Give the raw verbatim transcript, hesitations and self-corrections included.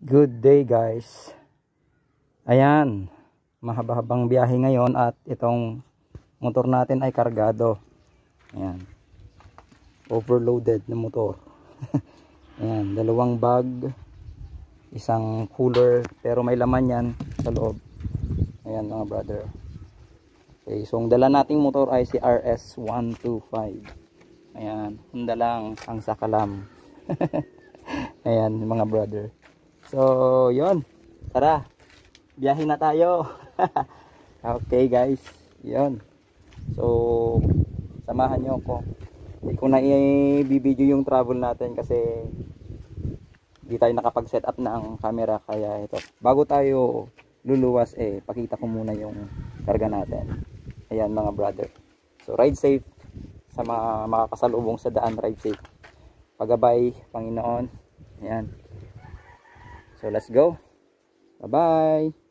Good day guys. Ayan, mahaba-habang biyahe ngayon at itong motor natin ay kargado. Ayan, overloaded na motor. Ayan, dalawang bag, isang cooler, pero may laman yan sa loob. Ayan mga brother. Okay, so ang dala nating motor ay si R S one twenty-five. Ayan, hunda lang ang sakalam. Ayan mga brother. So, yon. Tara. Biyahe na tayo. Okay, guys. Yon. So, samahan niyo ako. Hindi ko na i-video yung travel natin kasi hindi tayo nakapag-set up ng camera, kaya ito. Bago tayo luluwas eh, pakita ko muna yung karga natin. Ayan mga brother. So, ride safe sa mga makakasalubong sa daan, ride safe. Pagabay, Panginoon. Ayan. So let's go. Bye bye.